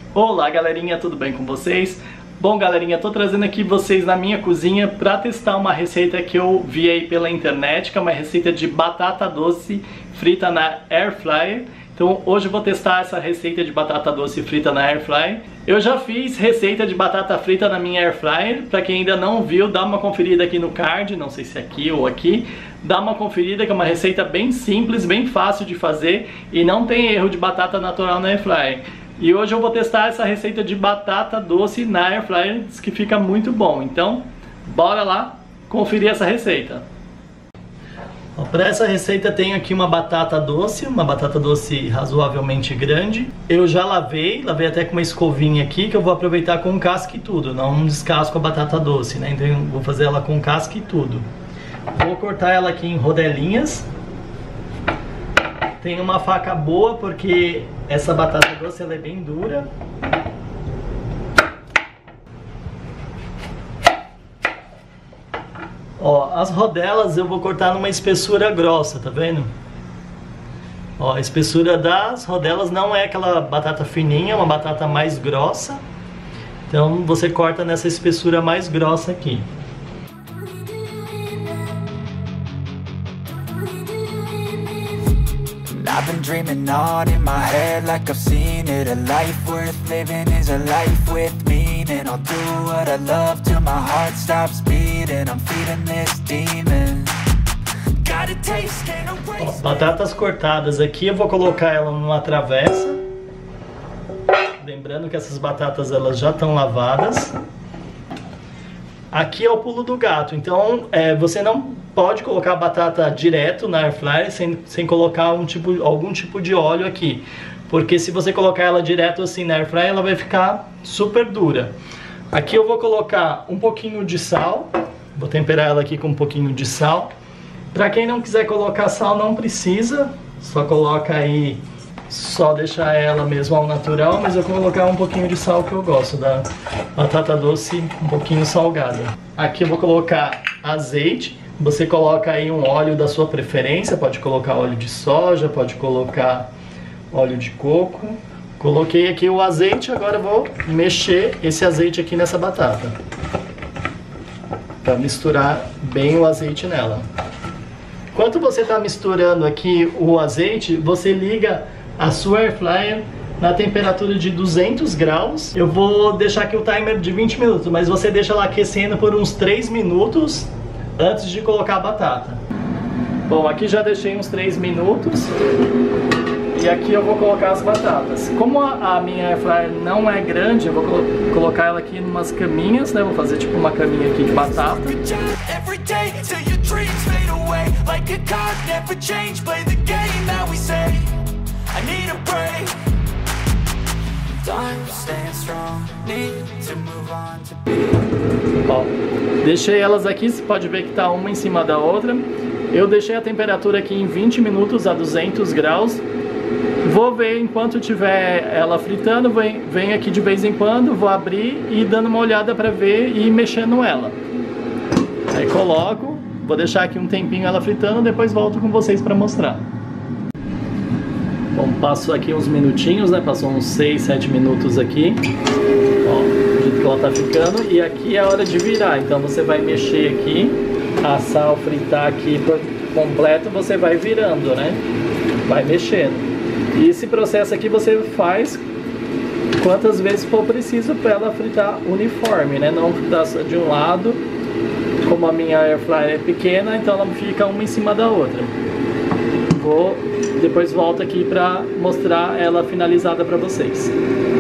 Olá galerinha, tudo bem com vocês? Bom galerinha, tô trazendo aqui vocês na minha cozinha para testar uma receita que eu vi aí pela internet, que é uma receita de batata doce frita na Air Fryer. Então hoje eu vou testar essa receita de batata doce frita na Air Fryer. Eu já fiz receita de batata frita na minha Air Fryer, para quem ainda não viu, dá uma conferida aqui no card, não sei se é aqui ou aqui. Dá uma conferida que é uma receita bem simples, bem fácil de fazer e não tem erro de batata natural na Air Fryer. E hoje eu vou testar essa receita de batata doce na Air Fryer, que fica muito bom. Então, bora lá conferir essa receita. Para essa receita tenho aqui uma batata doce razoavelmente grande. Eu já lavei até com uma escovinha aqui, que eu vou aproveitar com casca e tudo, não descasco a batata doce, né? Então eu vou fazer ela com casca e tudo. Vou cortar ela aqui em rodelinhas. Tem uma faca boa porque essa batata doce ela é bem dura. Ó, as rodelas eu vou cortar numa espessura grossa, tá vendo? Ó, a espessura das rodelas não é aquela batata fininha, é uma batata mais grossa. Então você corta nessa espessura mais grossa aqui. I've been dreaming on in my head like I've seen it. A life worth living is a life with meaning. I'll do what I love till my heart stops beating. I'm feeding this demon. Got a taste, can't erase. Batatas cortadas aqui, eu vou colocar ela numa travessa. Lembrando que essas batatas elas já estão lavadas. Aqui é o pulo do gato, então você não pode colocar a batata direto na Air Fryer sem colocar algum tipo de óleo aqui. Porque se você colocar ela direto assim na Air Fryer, ela vai ficar super dura. Aqui eu vou colocar um pouquinho de sal, vou temperar ela aqui com um pouquinho de sal. Para quem não quiser colocar sal, não precisa, só coloca aí, só deixar ela mesmo ao natural, mas eu vou colocar um pouquinho de sal que eu gosto da batata doce um pouquinho salgada. Aqui eu vou colocar azeite, você coloca aí um óleo da sua preferência, pode colocar óleo de soja, pode colocar óleo de coco. Coloquei aqui o azeite, agora eu vou mexer esse azeite aqui nessa batata, para misturar bem o azeite nela. Enquanto você está misturando aqui o azeite, você liga a sua Air Fryer na temperatura de 200 graus. Eu vou deixar aqui o timer de 20 minutos, mas você deixa ela aquecendo por uns 3 minutos antes de colocar a batata. Bom, aqui já deixei uns 3 minutos e aqui eu vou colocar as batatas. Como a minha Air Fryer não é grande, eu vou colocar ela aqui em umas caminhas, né? Vou fazer tipo uma caminha aqui de batata. I need a break. I'm staying strong. Need to move on to be. Ó, deixei elas aqui, você pode ver que tá uma em cima da outra. Eu deixei a temperatura aqui em 20 minutos a 200 graus. Vou ver enquanto tiver ela fritando, venho aqui de vez em quando, vou abrir e dando uma olhada para ver e mexendo ela. Aí coloco, vou deixar aqui um tempinho ela fritando, depois volto com vocês para mostrar. Bom, passo aqui uns minutinhos, né? Passou uns 6, 7 minutos aqui. Ó, do jeito que ela tá ficando. E aqui é a hora de virar. Então você vai mexer aqui, assar ou fritar aqui por completo, você vai virando, né? Vai mexendo. E esse processo aqui você faz quantas vezes for preciso para ela fritar uniforme, né? Não fritar só de um lado. Como a minha Air Fryer é pequena, então ela fica uma em cima da outra. Depois volto aqui para mostrar ela finalizada para vocês.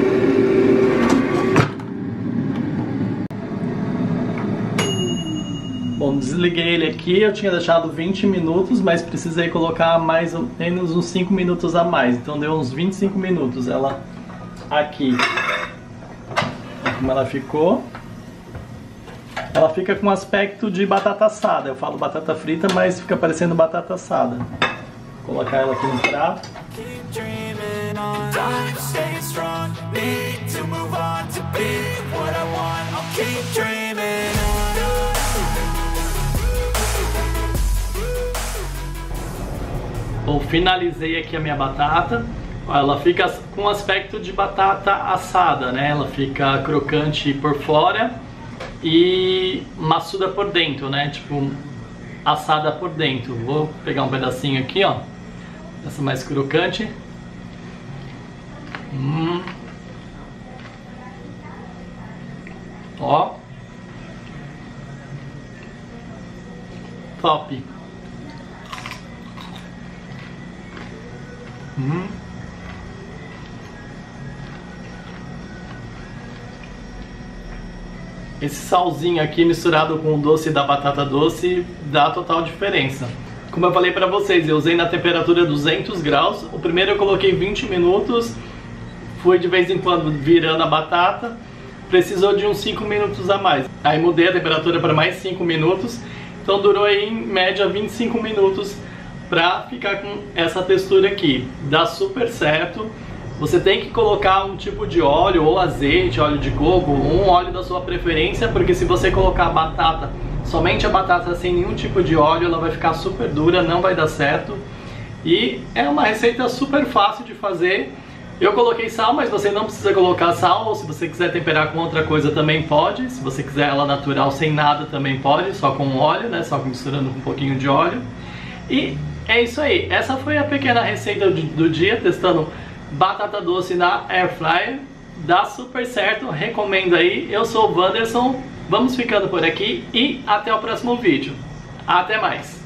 Bom, desliguei ele aqui, eu tinha deixado 20 minutos, mas precisei colocar mais ou menos uns 5 minutos a mais. Então deu uns 25 minutos ela aqui. Olha como ela ficou. Ela fica com aspecto de batata assada. Eu falo batata frita, mas fica parecendo batata assada. Vou colocar ela aqui no prato. Bom, finalizei aqui a minha batata. Ela fica com aspecto de batata assada, né? Ela fica crocante por fora e maçuda por dentro, né? Tipo, assada por dentro. Vou pegar um pedacinho aqui, ó. Essa mais crocante. Ó. Top. Esse salzinho aqui misturado com o doce da batata doce dá total diferença. Como eu falei pra vocês, eu usei na temperatura 200 graus. O primeiro eu coloquei 20 minutos. Fui de vez em quando virando a batata. Precisou de uns 5 minutos a mais. Aí mudei a temperatura para mais 5 minutos. Então durou aí em média 25 minutos pra ficar com essa textura aqui. Dá super certo. Você tem que colocar um tipo de óleo, ou azeite, óleo de coco, ou um óleo da sua preferência, porque se você colocar a batata, somente a batata sem nenhum tipo de óleo, ela vai ficar super dura, não vai dar certo. E é uma receita super fácil de fazer. Eu coloquei sal, mas você não precisa colocar sal, ou se você quiser temperar com outra coisa também pode. Se você quiser ela natural sem nada também pode, só com óleo, né? Só misturando um pouquinho de óleo. E é isso aí, essa foi a pequena receita do dia, testando batata doce na Air Fryer. Dá super certo, recomendo aí. Eu sou o Wanderson, vamos ficando por aqui e até o próximo vídeo. Até mais!